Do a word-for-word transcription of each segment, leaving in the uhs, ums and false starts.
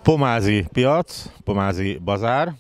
Pomázi piac, Pomázi bazár,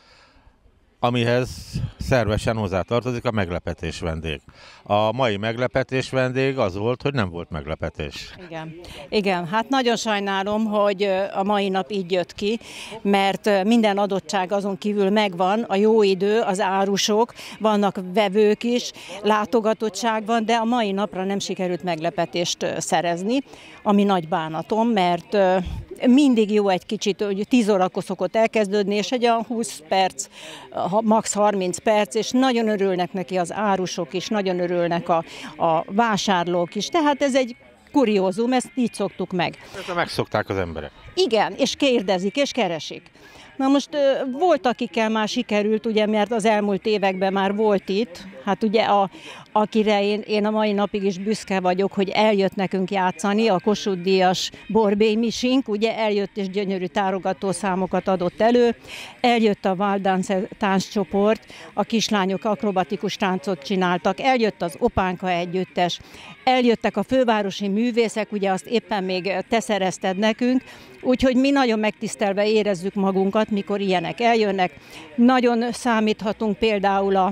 amihez szervesen hozzátartozik a meglepetés vendég. A mai meglepetés vendég az volt, hogy nem volt meglepetés. Igen, Igen, hát nagyon sajnálom, hogy a mai nap így jött ki, mert minden adottság azon kívül megvan, a jó idő, az árusok, vannak vevők is, látogatottság van, de a mai napra nem sikerült meglepetést szerezni, ami nagy bánatom, mert mindig jó egy kicsit, hogy tíz órakor szokott elkezdődni, és egy olyan húsz perc, max. harminc perc, és nagyon örülnek neki az árusok is, nagyon örülnek a, a vásárlók is. Tehát ez egy kuriózum, ezt így szoktuk meg. Ezt megszokták az emberek. Igen, és kérdezik, és keresik. Na most volt, akikkel már sikerült, ugye, mert az elmúlt években már volt itt, hát ugye a, akire én, én a mai napig is büszke vagyok, hogy eljött nekünk játszani, a Kossuth Díjas Borbély Misink, ugye eljött és gyönyörű tárogató számokat adott elő, eljött a Wild Dance tánccsoport, a kislányok akrobatikus táncot csináltak, eljött az Opánka együttes, eljöttek a fővárosi művészek, ugye azt éppen még te szerezted nekünk, úgyhogy mi nagyon megtisztelve érezzük magunkat, mikor ilyenek eljönnek. Nagyon számíthatunk például a,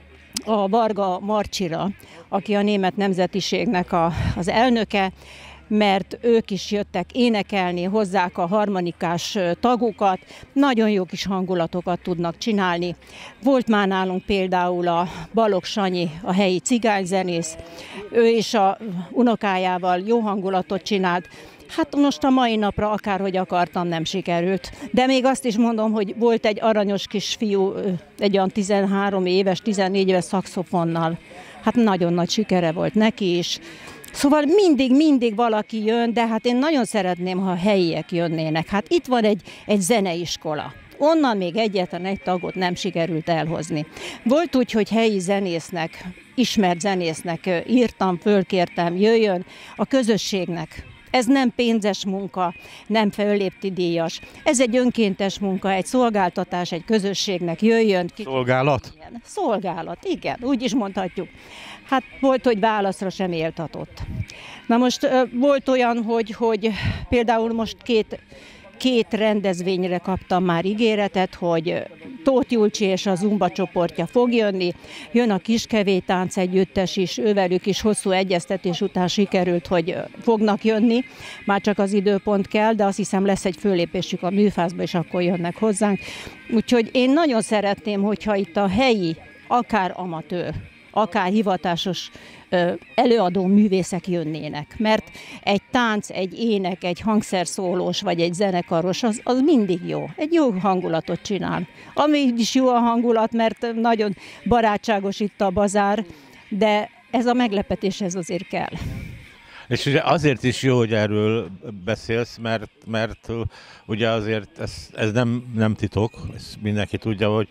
a Varga Marcsira, aki a német nemzetiségnek a, az elnöke, mert ők is jöttek énekelni, hozzák a harmonikás tagokat, nagyon jó kis hangulatokat tudnak csinálni. Volt már nálunk például a Balogh Sanyi, a helyi cigányzenész, ő is a unokájával jó hangulatot csinált. Hát most a mai napra akárhogy akartam, nem sikerült. De még azt is mondom, hogy volt egy aranyos kisfiú, egy olyan tizenhárom éves, tizennégy éves szaxofonnal. Hát nagyon nagy sikere volt neki is. Szóval mindig, mindig valaki jön, de hát én nagyon szeretném, ha a helyiek jönnének. Hát itt van egy, egy zeneiskola. Onnan még egyetlen egy tagot nem sikerült elhozni. Volt úgy, hogy helyi zenésznek, ismert zenésznek írtam, fölkértem, jöjjön a közösségnek. Ez nem pénzes munka, nem fellépti díjas. Ez egy önkéntes munka, egy szolgáltatás, egy közösségnek jöjjön. Szolgálat? Igen, szolgálat, igen, úgy is mondhatjuk. Hát volt, hogy válaszra sem éltatott. Na most volt olyan, hogy, hogy például most két, két rendezvényre kaptam már ígéretet, hogy Tóth Julcsi és a Zumba csoportja fog jönni, jön a Kiskevély Tánc Együttes is, ővelük is hosszú egyeztetés után sikerült, hogy fognak jönni, már csak az időpont kell, de azt hiszem lesz egy fölépésük a műfázba, és akkor jönnek hozzánk. Úgyhogy én nagyon szeretném, hogyha itt a helyi, akár amatőr, akár hivatásos előadó művészek jönnének, mert egy tánc, egy ének, egy hangszerszólós vagy egy zenekaros, az, az mindig jó. Egy jó hangulatot csinál. Ami is jó a hangulat, mert nagyon barátságos itt a bazár, de ez a meglepetés ez azért kell. És ugye azért is jó, hogy erről beszélsz, mert, mert ugye azért ez, ez nem, nem titok, ezt mindenki tudja, hogy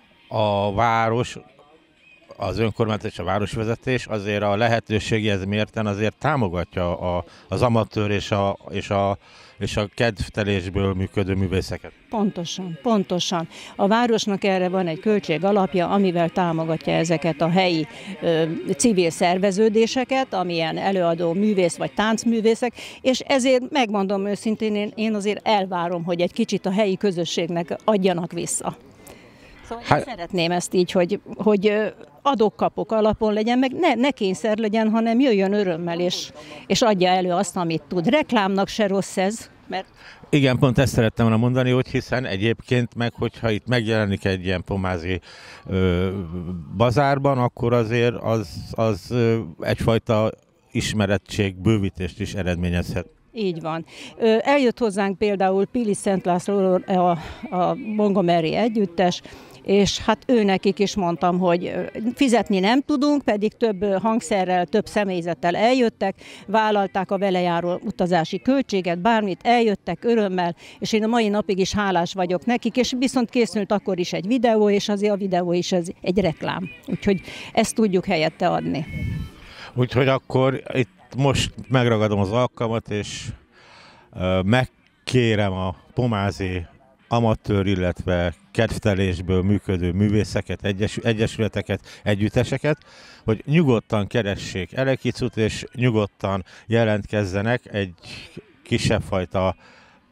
a város, az önkormányzat és a városvezetés azért a lehetőséghez mérten azért támogatja a, az amatőr és a, és, a, és a kedvtelésből működő művészeket. Pontosan, pontosan. A városnak erre van egy költség alapja, amivel támogatja ezeket a helyi ö, civil szerveződéseket, amilyen előadó művész vagy táncművészek, és ezért megmondom őszintén, én, én azért elvárom, hogy egy kicsit a helyi közösségnek adjanak vissza. Szóval hát, én szeretném ezt így, hogy, hogy adok-kapok alapon legyen, meg ne, ne kényszer legyen, hanem jöjjön örömmel, és, és adja elő azt, amit tud. Reklámnak se rossz ez, mert... Igen, pont ezt szerettem volna mondani, hogy hiszen egyébként meg, hogyha itt megjelenik egy ilyen pomázi ö, bazárban, akkor azért az, az ö, egyfajta ismerettség bővítést is eredményezhet. Így van. Eljött hozzánk például Pili Szent László, a, a Montgomery együttes, és hát őnekik is mondtam, hogy fizetni nem tudunk, pedig több hangszerrel, több személyzettel eljöttek, vállalták a vele járó utazási költséget, bármit, eljöttek örömmel, és én a mai napig is hálás vagyok nekik, és viszont készült akkor is egy videó, és azért a videó is ez egy reklám. Úgyhogy ezt tudjuk helyette adni. Úgyhogy akkor itt most megragadom az alkalmat, és uh, megkérem a pomázi amatőr, illetve kedvtelésből működő művészeket, egyes, egyesületeket, együtteseket, hogy nyugodtan keressék Elekicut, és nyugodtan jelentkezzenek egy kisebb fajta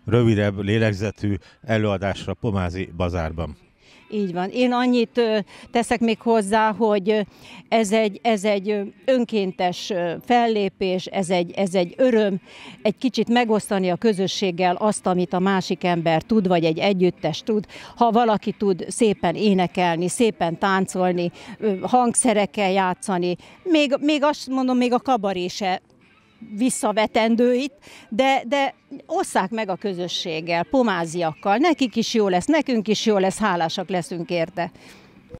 rövidebb, lélegzetű előadásra Pomázi Bazárban. Így van. Én annyit teszek még hozzá, hogy ez egy, ez egy önkéntes fellépés, ez egy, ez egy öröm, egy kicsit megosztani a közösséggel azt, amit a másik ember tud, vagy egy együttes tud. Ha valaki tud szépen énekelni, szépen táncolni, hangszerekkel játszani, még, még azt mondom, még a kabaré se visszavetendő itt, de, de osszák meg a közösséggel, pomáziakkal. Nekik is jó lesz, nekünk is jó lesz, hálásak leszünk érte.